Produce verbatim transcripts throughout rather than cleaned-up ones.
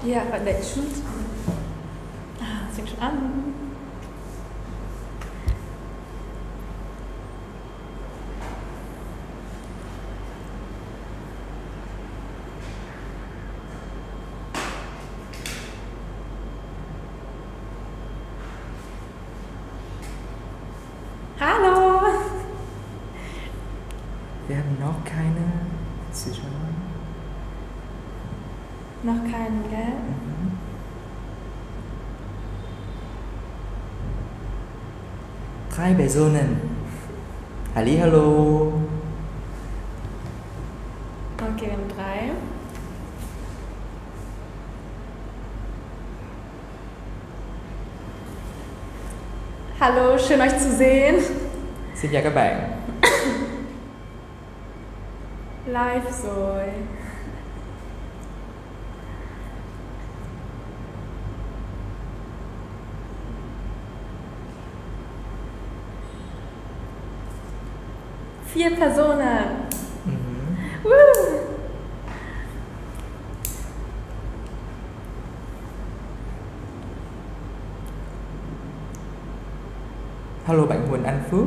Ja, weil der ist schon. Ah, es fängt schon an. Hallo! Wir haben noch keine Zuschauer. Noch keinen, gell? Mhm. Drei Personen. Hallihallo. Okay, wir haben drei. Hallo, schön euch zu sehen. Xin chào các bạn. Live rồi. Vier Personen. Mhm. Woo! Hello bạn Huỳnh Anh Phước.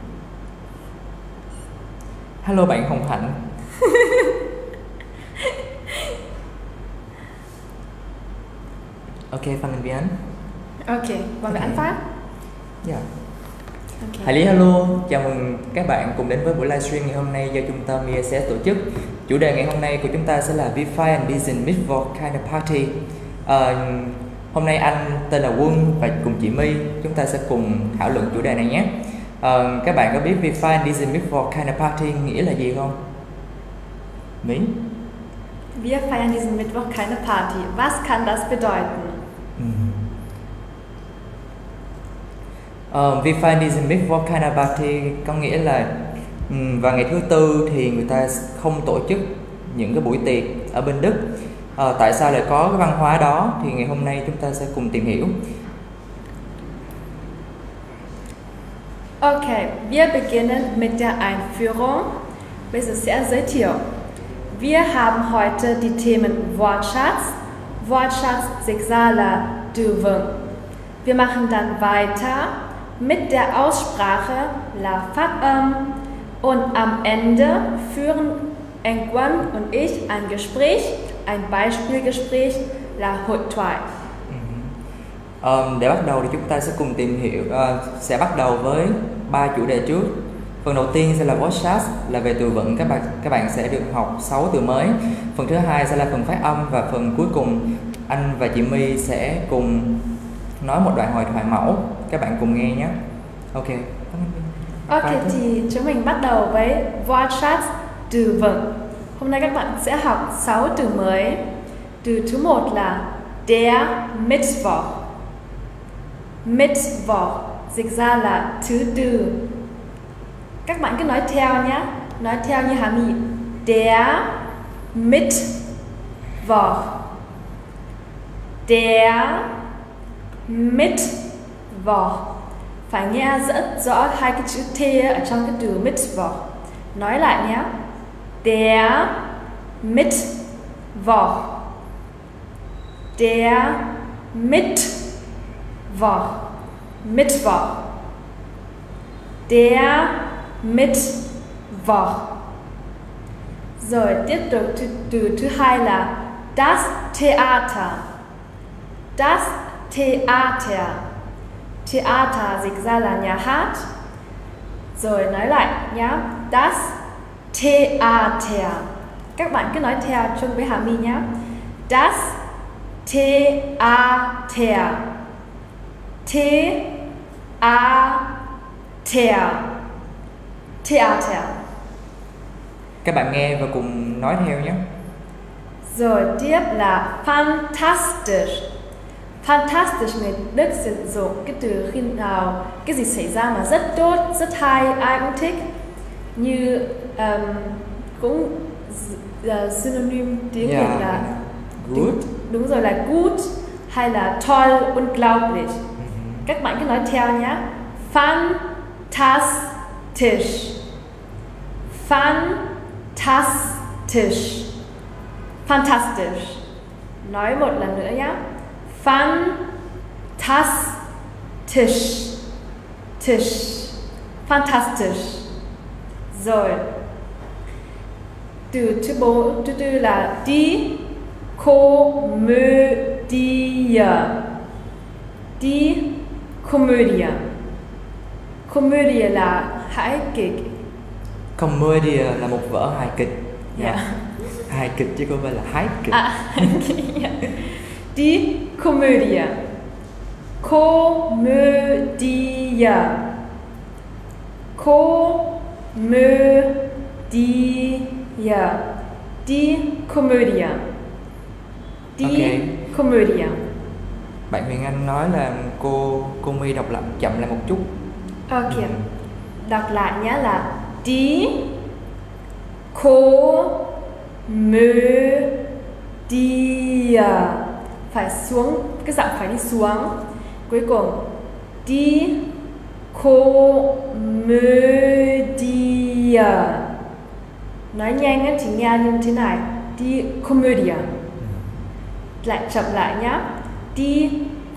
Hello bạn Hồng Hạnh. Okay, fangen wir an. Okay, wollen wir Okay. anfangen? Yeah. Okay. Hallihallo, chào mừng các bạn cùng đến với buổi livestream ngày hôm nay do trung tâm i ét ét tổ chức. Chủ đề ngày hôm nay của chúng ta sẽ là We Find and Design Mitvok Kind of Party. Ờ, hôm nay anh tên là Quân và cùng chị My chúng ta sẽ cùng thảo luận chủ đề này nhé. Ờ, các bạn có biết We Find and Design Mitvok Kind of Party nghĩa là gì không? My? Wir feiern diesen Mittwoch keine Party. Was kann das bedeuten? Uh, We Find Design Mitvok Kind of Party có nghĩa là um, vào ngày thứ tư thì người ta không tổ chức những cái buổi tiệc ở bên Đức. Uh, tại sao lại có cái văn hóa đó thì ngày hôm nay chúng ta sẽ cùng tìm hiểu. Okay, wir beginnen mit der Einführung. Bây giờ sẽ giới thiệu. Wir haben heute die Themen Wortschatz, Wortschatz, Sexualer, Döwe. Wir machen dann weiter mit der Aussprache La Fakam und am Ende führen Engwan und ich ein Gespräch, ein Beispielgespräch La Hotwai. Um, để bắt đầu thì chúng ta sẽ cùng tìm hiểu, uh, sẽ bắt đầu với ba chủ đề trước. Phần đầu tiên sẽ là Wortschatz, là về từ vựng, các bạn các bạn sẽ được học sáu từ mới. Phần thứ hai sẽ là phần phát âm và phần cuối cùng anh và chị My sẽ cùng nói một đoạn hội thoại mẫu, các bạn cùng nghe nhé. Ok. Ok, thì chúng mình bắt đầu với Wortschatz, từ vựng. Hôm nay các bạn sẽ học sáu từ mới. Từ thứ một là der Mittwoch. Mittwoch dịch ra là thứ tư. Các bạn cứ nói theo nhé. Nói theo như Hà My. Der Mittwoch. Der Mittwoch. Phải nghe rất rõ hai cái chữ T ở trong cái từ Mittwoch. Nói lại nhé. Der Mittwoch. Der Mittwoch. Mittwoch. Der Mittwoch. Rồi tiếp tục từ, từ thứ hai là das Theater. Das Theater. Theater dịch ra là nhà hát. Rồi nói lại nhá. Das Theater. Các bạn cứ nói theo chung với Hà My nhé. Das Theater. Theater. Theater. Các bạn nghe và cùng nói theo nhé. Rồi tiếp là fantastisch. Fantastisch người Đức sử dụng cái từ khi nào cái gì xảy ra mà rất tốt, rất hay, ai cũng thích. Như um, cũng uh, synonym tiếng Việt Yeah, là good. đúng, đúng rồi là gut hay là toll, unglaublich. Mm-hmm. Các bạn cứ nói theo nhé. Fantastisch. Fantastisch. Fantastisch. Nói một lần nữa nhé. Fantastisch. Tisch. Fantastisch. Rồi. Từ thứ bốn, thứ tư là die Komödie. Die Komödie. Komödie là hài kịch. Comedy là một vở hài kịch. Yeah. Hài kịch chứ không phải là hài kịch. À, yeah. Die Komödie. Komödie. Komödie. Die Komödie. Die Okay. Komödie. Bạn Huyền Anh nói là cô cô My đọc lại chậm lại một chút. Ok. Đọc lại nhé là Die Komödie. Phải xuống, cái giọng phải đi xuống. Cuối cùng Die Komödie. Nói nhanh ấy, thì nghe như thế này. Die Komödie. Lại chậm lại nhé. Die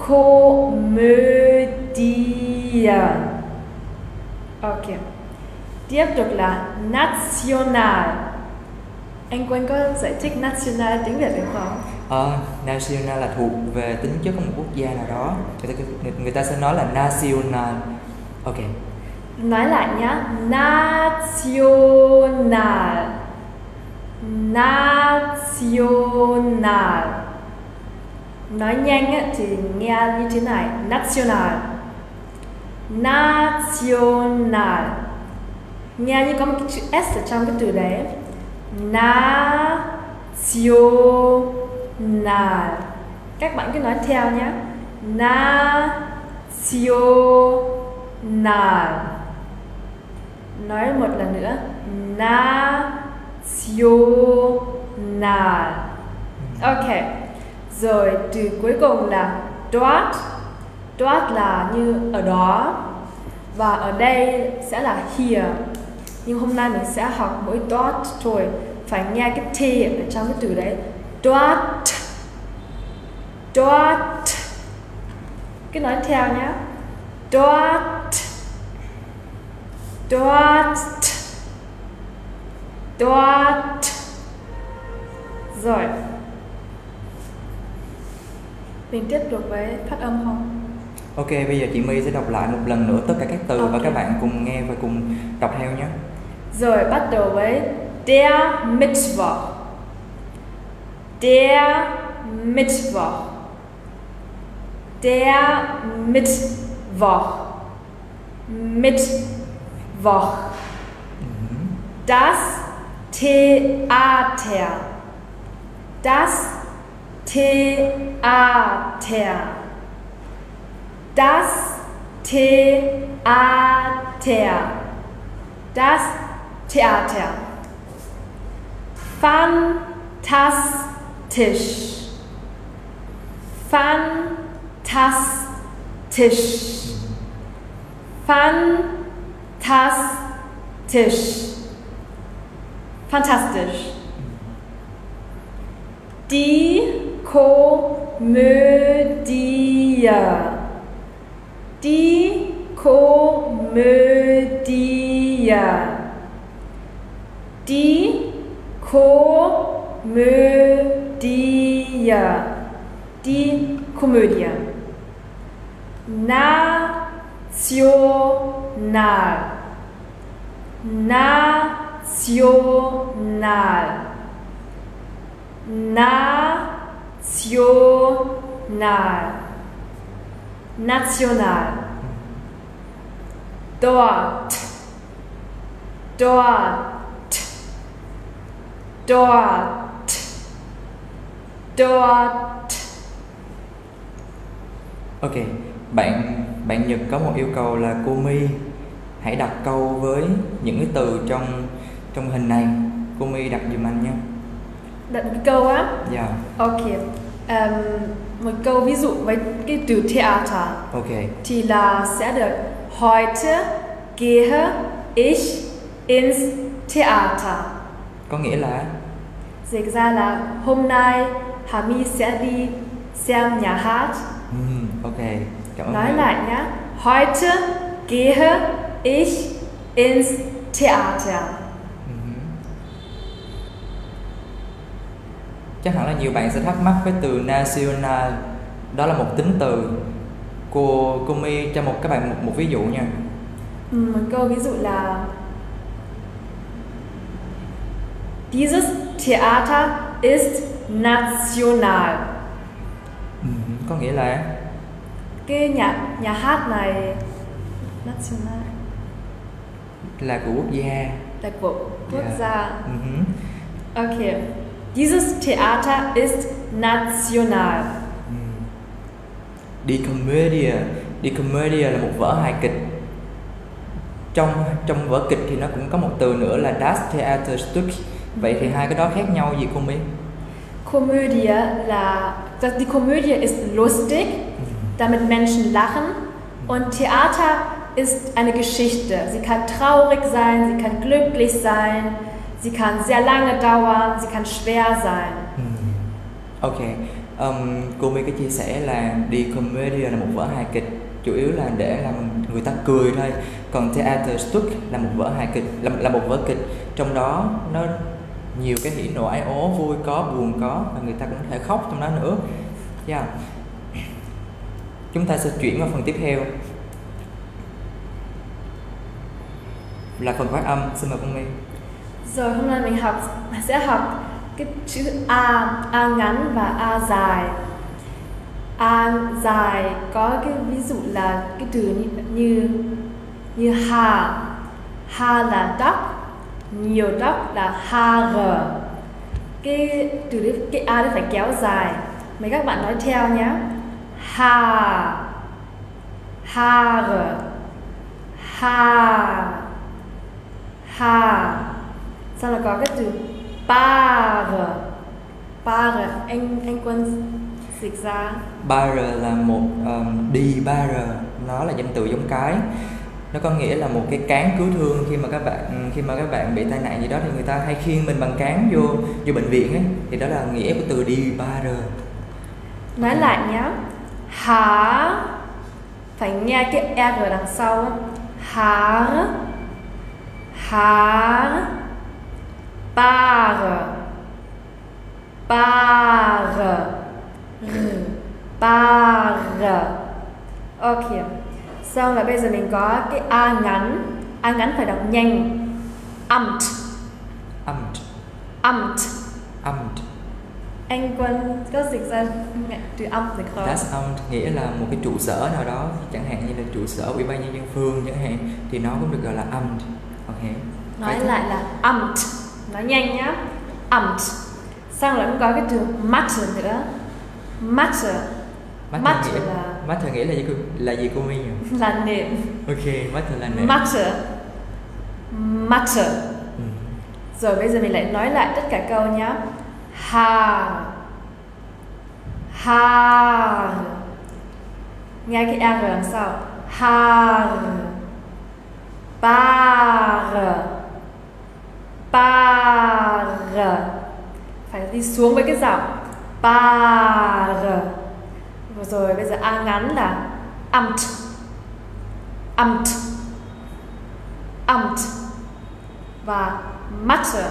Komödie. Ok. Tiếp tục là national. Anh Quân có giải thích national tiếng Việt được không? Ờ, national là thuộc về tính chất của một quốc gia nào đó. Người ta, người ta sẽ nói là national. Ok. Nói lại nhá. National. National. Nói nhanh ấy, thì nghe như thế này. National. National. Nghe như có một cái chữ S ở trong cái từ đấy. National. Các bạn cứ nói theo nhé. National. Nói một lần nữa. National. Ok. Rồi từ cuối cùng là dort. Dort là như ở đó. Và ở đây sẽ là here. Nhưng hôm nay mình sẽ học mỗi dort thôi. Phải nghe cái T ở trong cái từ đấy. Dort. Dort. Cứ nói theo nhé. Dort. Dort. Dort. Rồi. Mình tiếp tục với phát âm không? Ok, bây giờ chị My sẽ đọc lại một lần nữa tất cả các từ Okay. và các bạn cùng nghe và cùng đọc theo nhé. Rồi, bắt đầu với der Mittwoch. Der Mittwoch. Der Mittwoch. Mittwoch. Das Theater. Das Theater. Das Theater. Das Theater. Fantastisch. Fantastisch. Fantastisch. Fantastisch. Die Komödie. Die Komödie. Die Komödie. Die Komödie. National. National. National. National. Dort. Dort. Dort. Dort. Ok, bạn bạn Nhật có một yêu cầu là cô My hãy đặt câu với những cái từ trong trong hình này. Cô My đặt giùm anh nha. Đặt một câu á? Dạ. Ok. Um, một câu ví dụ với cái từ theater. Ok. Thì là sẽ được heute gehe ich ins Theater. Có nghĩa là Dịch ra là hôm nay Hami sẽ đi xem nhà hát. Ừm, ok, cảm ơn Nói bạn. lại nhé. Heute gehe ich ins Theater. Ừm. Chắc hẳn là nhiều bạn sẽ thắc mắc với từ national, đó là một tính từ. Cô cô My cho một các bạn một, một ví dụ nha. Ừ, một câu ví dụ là Dieses Theater ist national. Ừm, có nghĩa là Cái nhà nhà hát này national là của quốc gia. là của quốc Yeah. gia. Ừm. Okay. Dieses Theater ist national. Ừm. Die Komödie, Die Komödie là một vở hài kịch. Trong trong vở kịch thì nó cũng có một từ nữa là Das Theaterstück. Vậy thì hai cái đó khác nhau gì cô My? Komödie là das, die Komödie ist lustig, damit Menschen lachen, und Theater ist eine Geschichte. Sie kann traurig sein, sie kann glücklich sein, sie kann sehr lange dauern, sie kann schwer sein. Ừm. Ok, um, cô My có chia sẻ là Die Komödie là một vở hài kịch, chủ yếu là để làm người ta cười thôi. Còn Theaterstück là một vở hài kịch, là, là một vở kịch trong đó nó nhiều cái hỉ nộ ái ố, vui có, buồn có, và người ta cũng có thể khóc trong đó nữa. Yeah. Chúng ta sẽ chuyển vào phần tiếp theo là phần phát âm. Xin mời cô My. Rồi hôm nay mình học sẽ học cái chữ A, A ngắn và A dài. A dài có cái ví dụ là cái từ như như, như ha. Ha là tóc, nhiều tóc là ha r. Cái từ đấy, cái A đấy phải kéo dài. Mấy các bạn nói theo nhé. Ha, ha r, ha, ha. Sau là có cái từ ba r, ba r. Anh anh Quân dịch ra. Bar là một um, đi bar, nó là danh từ giống cái. Nó có nghĩa là một cái cán cứu thương. Khi mà các bạn khi mà các bạn bị tai nạn gì đó thì người ta hay khiêng mình bằng cán vô vô bệnh viện ấy, thì đó là nghĩa của từ đi bar. Nói lại nhé. Há, phải nghe cái R đằng sau. Há, há, ba r, ba r, r, ba r. Ok. Xong là bây giờ mình có cái A ngắn. A ngắn phải đọc nhanh. Amt, Amt, Amt. Amt. Anh Quân có dịch ra từ Amt được không? Das Amt nghĩa là một cái trụ sở nào đó, chẳng hạn như là trụ sở ủy ban nhân dân phường chẳng hạn, thì nó cũng được gọi là Amt. Ok. Nói Vậy lại là Amt. Nói nhanh nhá. Amt. Xong là cũng có cái từ Mathe nữa. Mathe. Mathe Mathe nghĩa là Mathe nghĩa là gì cô, là gì cô My nhỉ? là nệm. Ok, Mathe là nệm. Mathe. Mathe. Ừ. Rồi bây giờ mình lại nói lại tất cả câu nhá. Ha, ha. Nghe cái R đằng sau. Ha, ba r, ba r. Phải đi xuống với cái giọng ba r. Rồi bây giờ A ngắn là Amt, Amt, Amt. Và Mathe,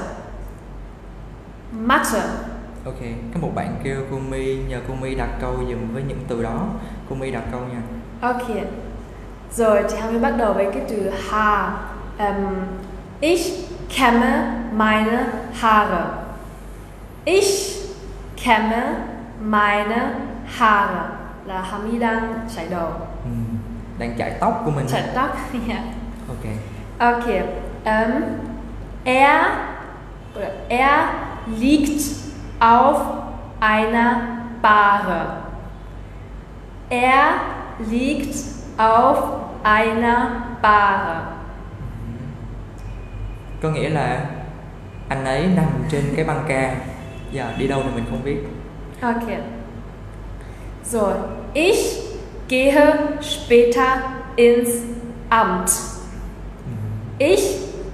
Mathe. Ok, có một bạn kêu cô My nhờ cô My đặt câu dùm với những từ đó. Cô My đặt câu nha. Ok. Rồi thì mình bắt đầu với cái từ ha. Um, ich kämme meine Haare. Ich kämme meine Haare là Hami đang chải đầu. Ừ. Đang chải tóc của mình. Chải tóc. Yeah. Ok. Ok. Um, er oder er liegt auf einer Bahre. Er liegt auf einer Bahre. Có nghĩa là anh ấy nằm trên cái băng ca. Giờ đi đâu thì mình không biết. Ok. So, ich gehe später ins Amt. Ich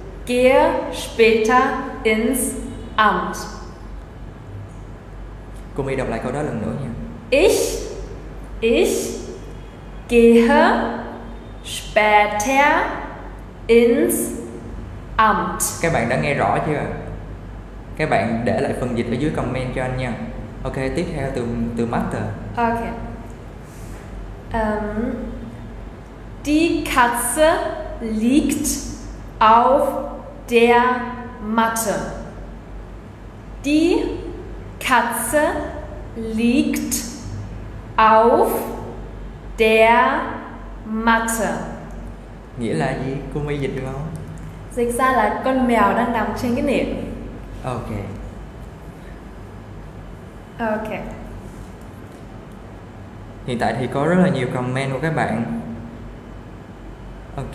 gehe später ins Amt. Cô My đọc lại câu đó lần nữa nha. Ich, ich gehe später ins Amt. Các bạn đã nghe rõ chưa? Các bạn để lại phần dịch ở dưới comment cho anh nha. Ok, tiếp theo từ từ Master. Okay. Ähm, die Katze liegt auf der Matte. Die Katze liegt auf der Matte. Nghĩa là gì? Cô My dịch được không? Dịch ra là con mèo đang nằm trên cái nệm. Ok. Ok. Hiện tại thì có rất là nhiều comment của các bạn. Ok.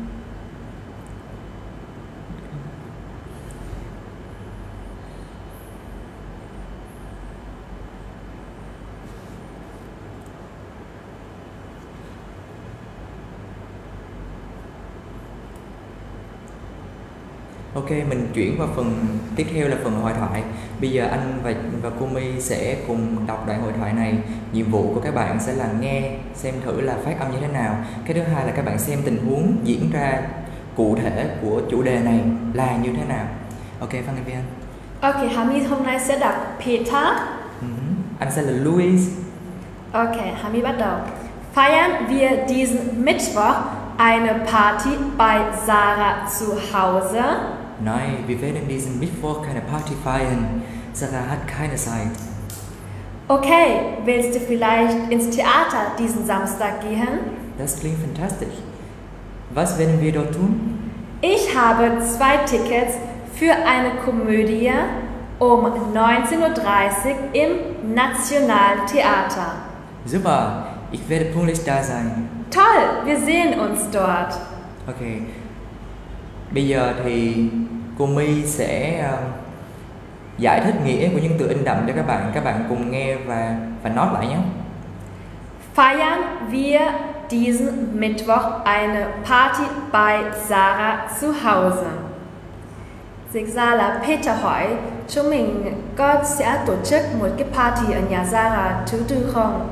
Ok, mình chuyển qua phần tiếp theo là phần hội thoại. Bây giờ anh và và cô My sẽ cùng đọc đoạn hội thoại này. Nhiệm vụ của các bạn sẽ là nghe, xem thử là phát âm như thế nào. Cái thứ hai là các bạn xem tình huống diễn ra cụ thể của chủ đề này là như thế nào. Ok, Phan Ngân Viên. Ok, Hami hôm nay sẽ đọc Peter. Uh-huh. Anh sẽ là Louis. Ok, Hami bắt đầu. Feiern wir diesen Mittwoch eine Party bei Sarah zu Hause? Nein, wir werden diesen Mittwoch keine Party feiern. Sarah hat keine Zeit. Okay, willst du vielleicht ins Theater diesen Samstag gehen? Das klingt fantastisch. Was werden wir dort tun? Ich habe zwei Tickets für eine Komödie um neunzehn Uhr dreißig im Nationaltheater. Super, ich werde pünktlich da sein. Toll, wir sehen uns dort. Ok. Bây giờ thì cô My sẽ uh, giải thích nghĩa của những từ in đậm cho các bạn. Các bạn cùng nghe và và note lại nhé. Feiern wir diesen Mittwoch eine Party bei Sarah zu Hause? Dịch ra là Peter hỏi chúng mình có sẽ tổ chức một cái party ở nhà Sarah thứ tư không?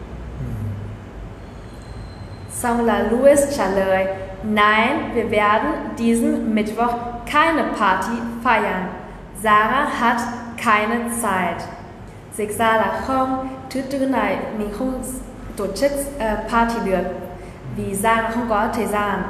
Xong là Louis trả lời, Nein, wir werden diesen Mittwoch keine Party feiern. Sarah hat keine Zeit. Dịch ra là không, thứ tư này mình không tổ chức uh, party được vì Sarah không có thời gian.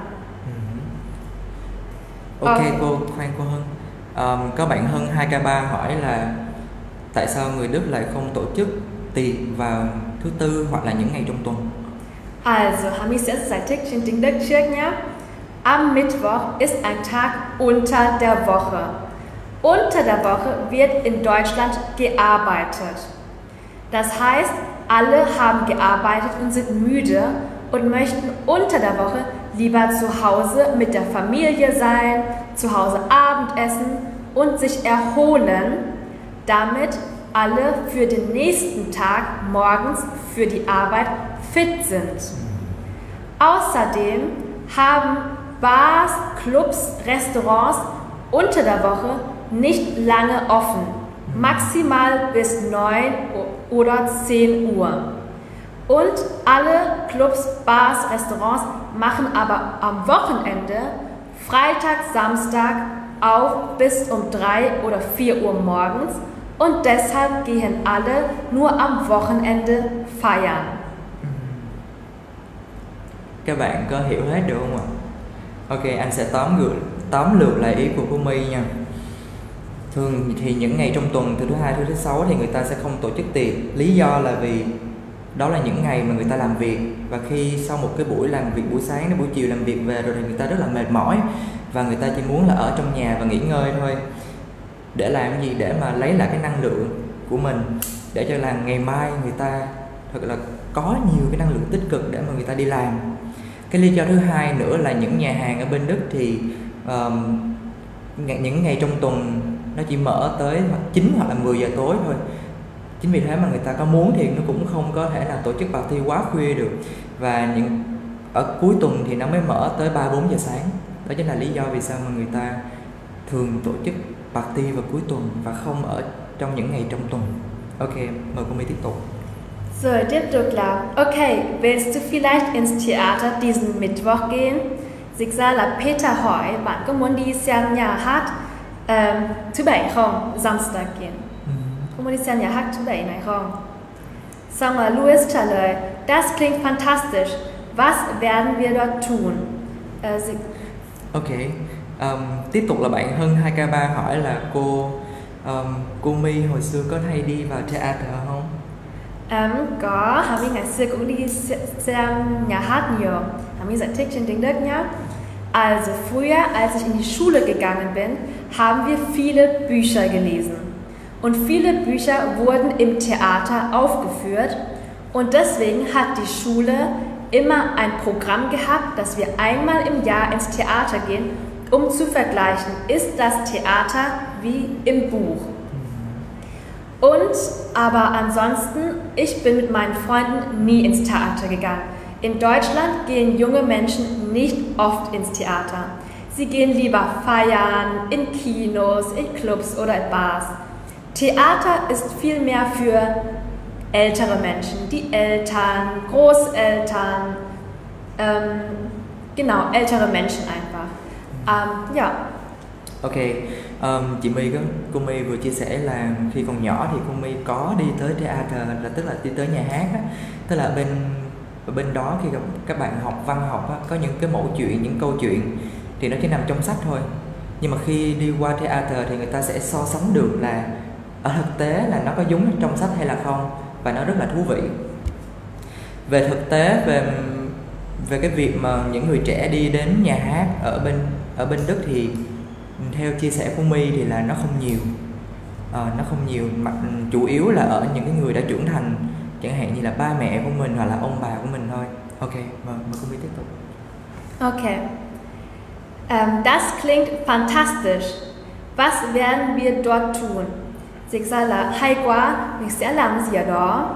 Ok, Ờ. cô khoan cô Hân. Um, có bạn Hân hai K ba hỏi là tại sao người Đức lại không tổ chức tiệc vào thứ tư hoặc là những ngày trong tuần? Also, Hami sẽ giải thích trên tiếng Đức trước nhé. Am Mittwoch ist ein Tag unter der Woche. Unter der Woche wird in Deutschland gearbeitet. Das heißt, alle haben gearbeitet und sind müde und möchten unter der Woche lieber zu Hause mit der Familie sein, zu Hause Abendessen und sich erholen, damit alle für den nächsten Tag morgens für die Arbeit fit sind. Außerdem haben Bars, Clubs, Restaurants unter der Woche nicht lange offen, maximal bis neun oder zehn Uhr. Und alle Clubs, Bars, Restaurants machen aber am Wochenende, Freitag, Samstag auf bis um drei oder vier Uhr morgens und deshalb gehen alle nur am Wochenende feiern. Các bạn có hiểu hết được không ạ? Ok, anh sẽ tóm gửi tóm lược lại ý của cô My nha. Thường thì những ngày trong tuần từ thứ hai đến thứ sáu thì người ta sẽ không tổ chức tiệc. Lý do là vì đó là những ngày mà người ta làm việc, và khi sau một cái buổi làm việc buổi sáng đến buổi chiều làm việc về rồi thì người ta rất là mệt mỏi và người ta chỉ muốn là ở trong nhà và nghỉ ngơi thôi. Để làm gì? Để mà lấy lại cái năng lượng của mình, để cho là ngày mai người ta thật là có nhiều cái năng lượng tích cực để mà người ta đi làm. Cái lý do thứ hai nữa là những nhà hàng ở bên Đức thì um, những ngày trong tuần nó chỉ mở tới chín hoặc là mười giờ tối thôi. Chính vì thế mà người ta có muốn thì nó cũng không có thể là tổ chức party quá khuya được. Và những ở cuối tuần thì nó mới mở tới ba bốn giờ sáng. Đó chính là lý do vì sao mà người ta thường tổ chức party vào cuối tuần và không ở trong những ngày trong tuần. Ok, mời cô My tiếp tục. Rồi tiếp tục là okay, willst du vielleicht ins Theater diesen Mittwoch gehen? Dịch ra là Peter hỏi bạn có muốn đi xem nhà hát um, thứ bảy không? Samstag gehen. Ừ. Có muốn đi xem nhà hát thứ bảy này không? Xong là Louis trả lời Das klingt fantastisch. Was werden wir dort tun? Uh, dịch... Ok, um, tiếp tục là bạn Hân hai K ba hỏi là cô um, cô My hồi xưa có hay đi vào theater không? Um, có, Hà My ngày xưa cũng đi xem nhà hát nhiều. Hà My giải thích trên tiếng Đức nhé. Also früher, als ich in die Schule gegangen bin, haben wir viele Bücher gelesen. Und viele Bücher wurden im Theater aufgeführt. Und deswegen hat die Schule immer ein Programm gehabt, dass wir einmal im Jahr ins Theater gehen, um zu vergleichen, ist das Theater wie im Buch. Und aber ansonsten, ich bin mit meinen Freunden nie ins Theater gegangen. In Deutschland gehen junge Menschen nicht oft ins Theater. Sie gehen lieber feiern, in Kinos, in Clubs oder in Bars. Theater ist viel mehr für ältere Menschen, die Eltern, Großeltern, ähm, genau, ältere Menschen einfach. Ähm, ja. Ok, um, chị My có cô My vừa chia sẻ là khi còn nhỏ thì cô My có đi tới theater, là tức là đi tới nhà hát á, tức là bên bên đó khi các bạn học văn học á, có những cái mẫu chuyện, những câu chuyện thì nó chỉ nằm trong sách thôi, nhưng mà khi đi qua theater thì người ta sẽ so sánh được là ở thực tế là nó có giống trong sách hay là không, và nó rất là thú vị. Về thực tế về về cái việc mà những người trẻ đi đến nhà hát ở bên ở bên Đức thì theo chia sẻ của My thì là nó không nhiều, à, nó không nhiều, mà chủ yếu là ở những cái người đã trưởng thành, chẳng hạn như là ba mẹ của mình hoặc là ông bà của mình thôi. Ok, mời mời cô My tiếp tục. Okay. Um, das klingt fantastisch. Was werden wir dort tun? Dịch ra là hay quá, mình sẽ làm gì ở đó?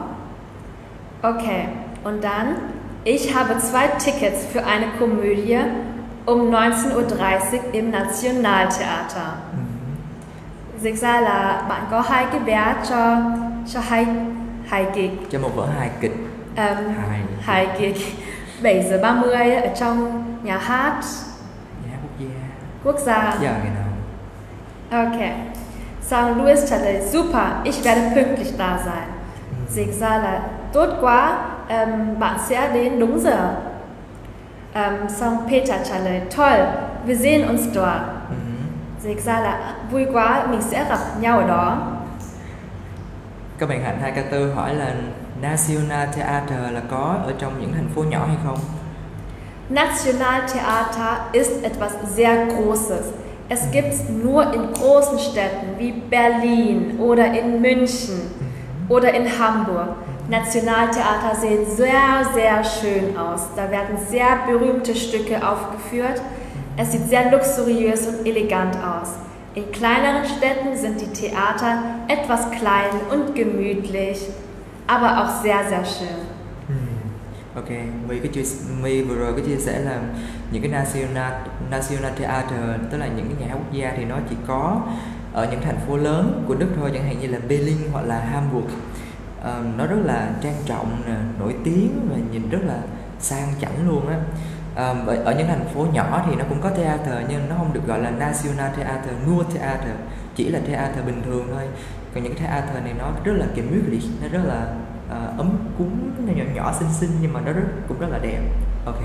Okay. Und dann, ich habe zwei Tickets für eine Komödie um neunzehn Uhr dreißig im Nationaltheater. Mm-hmm. Dịch ra là bạn có hai cái vé cho cho hai hài kịch, cho một vở hài kịch. Um, hài hài kịch bảy giờ ba mươi ở trong nhà hát nhà hát quốc gia. Quốc gia. Giờ ngày nào? Okay. Xong Louis trả lời super, ich werde pünktlich da sein. Mm. Dịch ra là tốt quá, um, bạn sẽ đến đúng giờ. Um, xong Peter trả lời toll, wir sehen uns dort. Mm-hmm. Dịch ra là vui quá, mình sẽ gặp nhau ở đó. Các bạn Hạnh hai K tư hỏi là Nationaltheater là có ở trong những thành phố nhỏ hay không? Nationaltheater ist etwas sehr Großes. Es gibt nur in großen Städten wie Berlin oder in München mm-hmm. oder in Hamburg. Nationaltheater sehen sehr, sehr schön aus. Da werden sehr berühmte Stücke aufgeführt. Es sieht sehr luxuriös und elegant aus. In kleineren Städten sind die Theater etwas klein und gemütlich, aber auch sehr, sehr schön. Ok, My, cái chia, My vừa rồi có chia sẻ là những cái National, National Theater, tức là những cái nhà hát quốc gia thì nó chỉ có ở những thành phố lớn của Đức thôi, chẳng hạn như là Berlin hoặc là Hamburg. Uh, nó rất là trang trọng, nổi tiếng và nhìn rất là sang chảnh luôn á. Uh, ở những thành phố nhỏ thì nó cũng có theater nhưng nó không được gọi là National Theater, nur Theater, chỉ là theater bình thường thôi. Còn những cái theater này nó rất là gemütlich, nó rất là uh, ấm cúng, nó nhỏ nhỏ xinh xinh nhưng mà nó rất cũng rất là đẹp. Ok.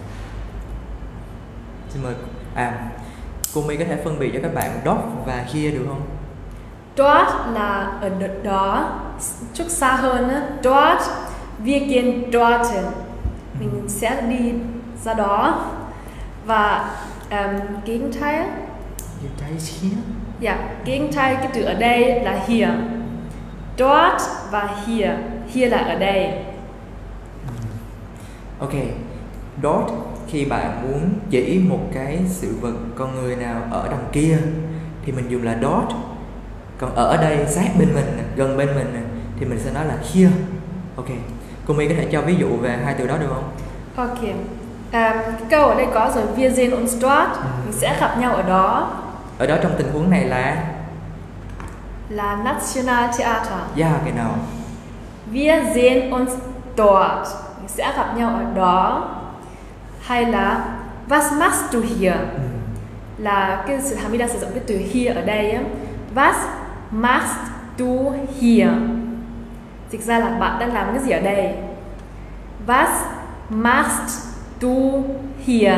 Xin mời. À, cô My có thể phân biệt cho các bạn dort và here được không? Dort là ở đó, chút xa hơn á. Dort, wir gehen dorthin. Mình sẽ đi ra đó. Và um, Gegenteil. Gegenteil ist hier. Ja, Gegenteil cái từ ở đây là here. Dort và here. Here là ở đây. Ok. Dort khi bạn muốn chỉ một cái sự vật, con người nào ở đằng kia thì mình dùng là dort. Còn ở đây sát bên mình, gần bên mình thì mình sẽ nói là here. Ok. Cô My có thể cho ví dụ về hai từ đó được không? Ok. Um, cái câu ở đây có rồi, wir sehen uns dort. Ừ. Mình sẽ gặp nhau ở đó. Ở đó trong tình huống này là là Nationaltheater. Ja, genau. Wir sehen uns dort. Sẽ gặp nhau ở đó. Hay là Was machst du hier? Ừ. Là cái sự Hamida sử dụng cái từ here ở đây á. Was machst du hier? Dịch ra là bạn đang làm cái gì ở đây? Was machst du hier?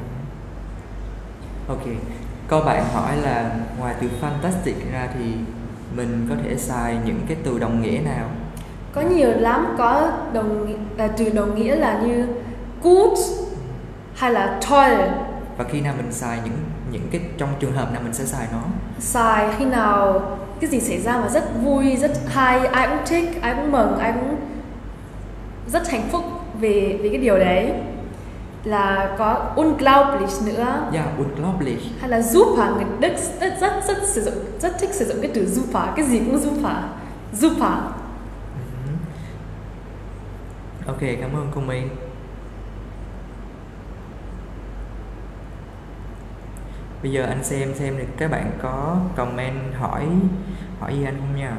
Ok. Có bạn hỏi là ngoài từ fantastic ra thì mình có thể xài những cái từ đồng nghĩa nào? Có nhiều lắm, có đồng à, từ đồng nghĩa là như gut hay là toll. Và khi nào mình xài những những cái trong trường hợp nào mình sẽ xài nó? Xài khi nào cái gì xảy ra mà rất vui, rất hay, ai cũng thích, ai cũng mừng, ai cũng rất hạnh phúc về về cái điều đấy. Là có unglaublich nữa. Ja, unglaublich. Hay là super, người Đức rất rất rất sử dụng rất thích sử dụng cái từ super, cái gì cũng super. Super. Uh-huh. Ok, cảm ơn cô My. Bây giờ anh xem xem thì các bạn có comment hỏi hỏi gì anh không nha.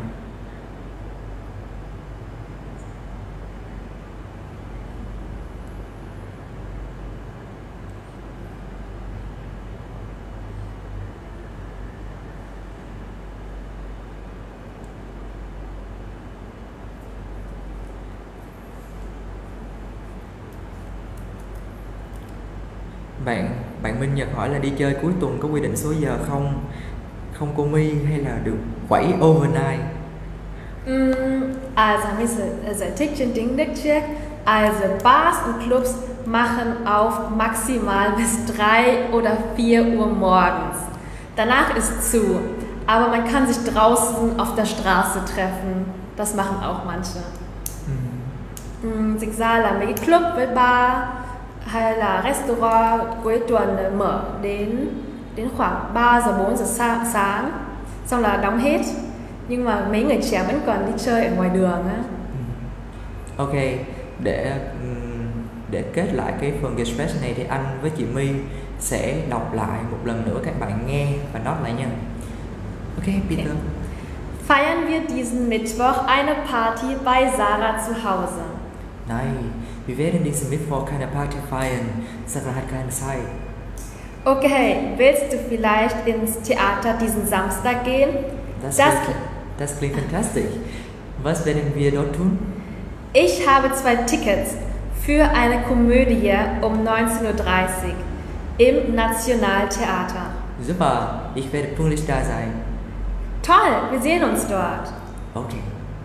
Bạn bạn Minh Nhật hỏi là đi chơi cuối tuần có quy định số giờ không? Không cô My, hay là được quẩy overnight? Mm, also haben wir also Tickchen Ding check. Also Bars und Clubs machen auf maximal bis drei oder vier Uhr morgens. Danach ist zu, aber man kann sich draußen auf der Straße treffen. Das machen auch manche. Ừ. Mm, dịch ra là mấy cái club với bar hay là restaurant cuối tuần mở đến đến khoảng ba giờ bốn giờ sa, sáng, xong là đóng hết, nhưng mà mấy người trẻ vẫn còn đi chơi ở ngoài đường á. Ok, để để kết lại cái phần get stress này thì anh với chị My sẽ đọc lại một lần nữa, các bạn nghe và note lại nha. Ok, Peter. Okay. Feiern wir diesen Mittwoch eine Party bei Sarah zu Hause? Nein, wir werden diesen Mittwoch keine Party feiern. Sarah hat keine Zeit. Okay, willst du vielleicht ins Theater diesen Samstag gehen? Das, Das, klingt, das klingt fantastisch. Was werden wir dort tun? Ich habe zwei Tickets für eine Komödie um neunzehn Uhr dreißig im Nationaltheater. Super, ich werde pünktlich da sein. Toll, wir sehen uns dort. Okay.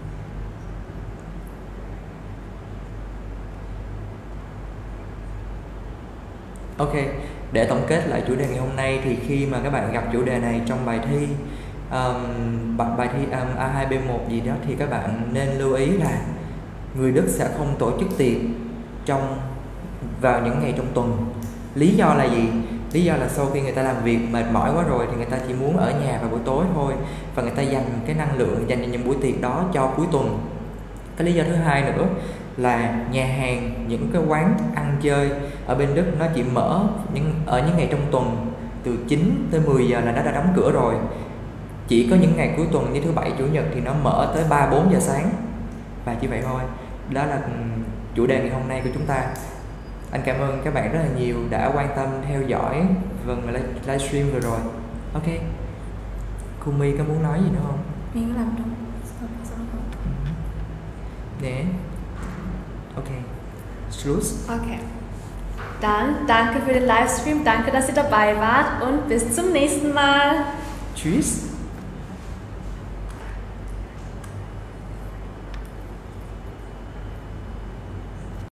Ok, để tổng kết lại chủ đề ngày hôm nay thì khi mà các bạn gặp chủ đề này trong bài thi um, bài thi um, A hai B một gì đó thì các bạn nên lưu ý là người Đức sẽ không tổ chức tiệc trong vào những ngày trong tuần. Lý do là gì? Lý do là sau khi người ta làm việc mệt mỏi quá rồi thì người ta chỉ muốn ở nhà vào buổi tối thôi, và người ta dành cái năng lượng dành cho những buổi tiệc đó cho cuối tuần. Cái lý do thứ hai nữa là nhà hàng, những cái quán ăn chơi ở bên Đức nó chỉ mở những ở những ngày trong tuần từ chín tới mười giờ là nó đã đóng cửa rồi. Chỉ có những ngày cuối tuần như thứ bảy, chủ nhật thì nó mở tới ba bốn giờ sáng. Và chỉ vậy thôi. Đó là chủ đề ngày hôm nay của chúng ta. Anh cảm ơn các bạn rất là nhiều đã quan tâm theo dõi vâng livestream vừa rồi. Ok. Cô My có muốn nói gì nữa không? Mình làm đúng. Nè. Ok. Schluss. Okay. Dann danke für den Livestream, danke, dass ihr dabei wart und bis zum nächsten Mal. Tschüss.